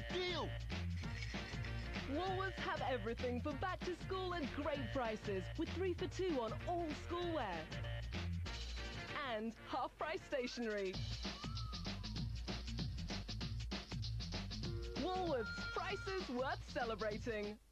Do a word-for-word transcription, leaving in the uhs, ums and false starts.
deal! Woolworths have everything for back to school at great prices with three for two on all schoolwear. And half price stationery. Woolworths, prices worth celebrating.